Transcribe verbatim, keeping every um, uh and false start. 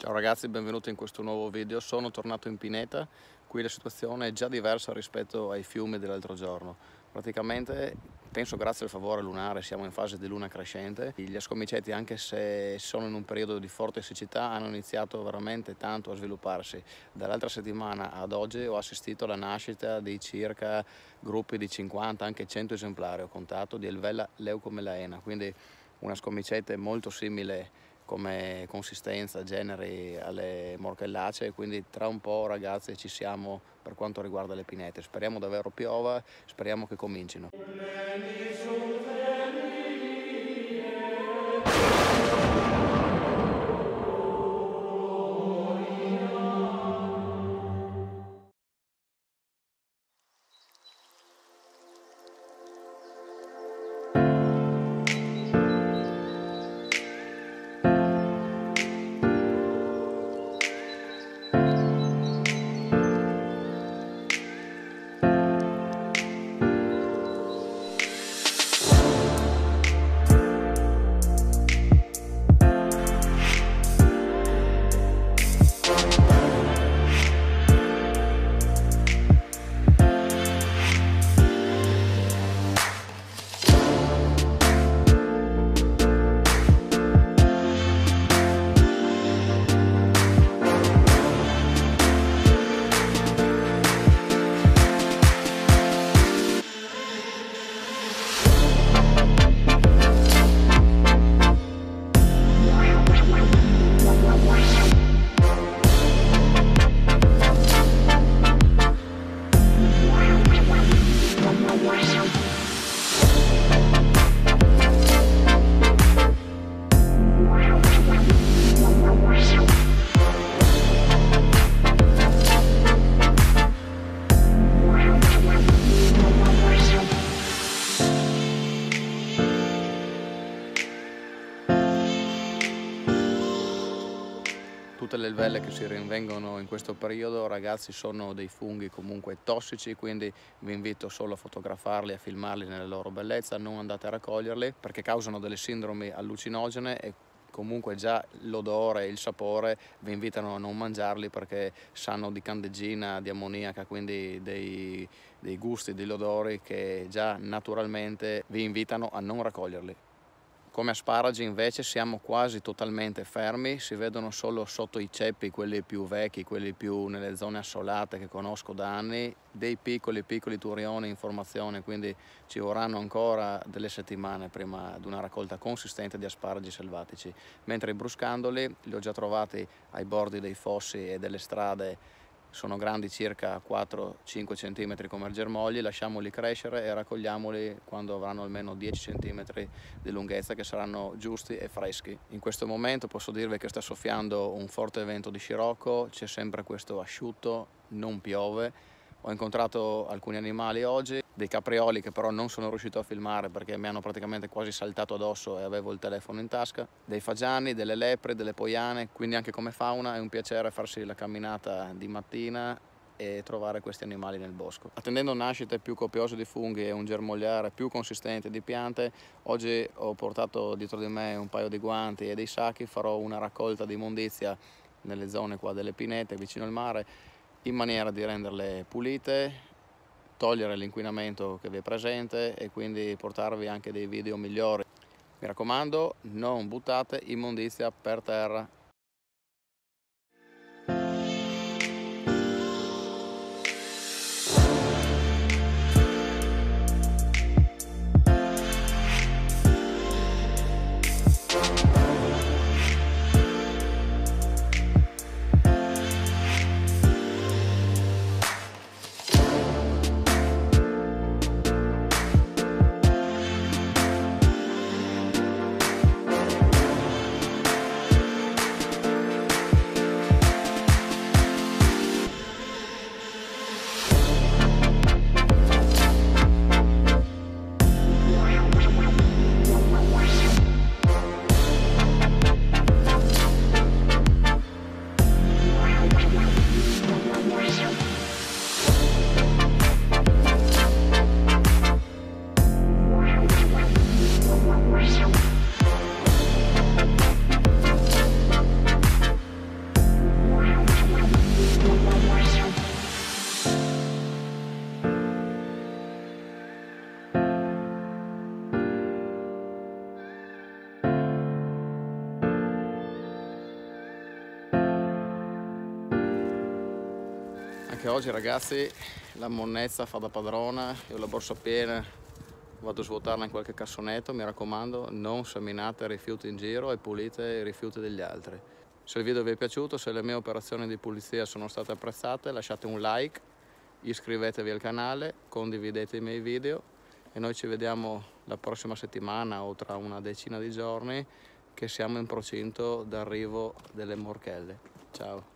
Ciao ragazzi, benvenuti in questo nuovo video. Sono tornato in pineta. Qui la situazione è già diversa rispetto ai fiumi dell'altro giorno. Praticamente, penso grazie al favore lunare, siamo in fase di luna crescente. Gli ascomicetti, anche se sono in un periodo di forte siccità, hanno iniziato veramente tanto a svilupparsi. Dall'altra settimana ad oggi ho assistito alla nascita di circa gruppi di cinquanta, anche cento esemplari, ho contato, di Elvella leucomelaena, quindi una scomicette molto simile come consistenza, generi alle morchellacee, quindi tra un po' ragazzi ci siamo per quanto riguarda le pinete. Speriamo davvero piova, speriamo che comincino. Tutte le elvelle che si rinvengono in questo periodo, ragazzi, sono dei funghi comunque tossici, quindi vi invito solo a fotografarli, a filmarli nella loro bellezza, non andate a raccoglierli perché causano delle sindromi allucinogene e comunque già l'odore e il sapore vi invitano a non mangiarli perché sanno di candeggina, di ammoniaca, quindi dei, dei gusti, degli odori che già naturalmente vi invitano a non raccoglierli. Come asparagi invece siamo quasi totalmente fermi, si vedono solo sotto i ceppi, quelli più vecchi, quelli più nelle zone assolate che conosco da anni, dei piccoli piccoli turioni in formazione, quindi ci vorranno ancora delle settimane prima di una raccolta consistente di asparagi selvatici. Mentre i bruscandoli li ho già trovati ai bordi dei fossi e delle strade. Sono grandi circa quattro cinque centimetri come germogli, lasciamoli crescere e raccogliamoli quando avranno almeno dieci centimetri di lunghezza, che saranno giusti e freschi. In questo momento posso dirvi che sta soffiando un forte vento di scirocco, c'è sempre questo asciutto, non piove. Ho incontrato alcuni animali oggi, dei caprioli che però non sono riuscito a filmare perché mi hanno praticamente quasi saltato addosso e avevo il telefono in tasca, dei fagiani, delle lepri, delle poiane, quindi anche come fauna è un piacere farsi la camminata di mattina e trovare questi animali nel bosco. Attendendo nascite più copiose di funghi e un germogliare più consistente di piante, oggi ho portato dietro di me un paio di guanti e dei sacchi, farò una raccolta di immondizia nelle zone qua delle pinete vicino al mare, in maniera di renderle pulite, togliere l'inquinamento che vi è presente e quindi portarvi anche dei video migliori. Mi raccomando, non buttate immondizia per terra. Anche oggi ragazzi la monnezza fa da padrona, io ho la borsa piena, vado a svuotarla in qualche cassonetto, mi raccomando non seminate rifiuti in giro e pulite i rifiuti degli altri. Se il video vi è piaciuto, se le mie operazioni di pulizia sono state apprezzate, lasciate un like, iscrivetevi al canale, condividete i miei video e noi ci vediamo la prossima settimana o tra una decina di giorni che siamo in procinto d'arrivo delle morchelle. Ciao!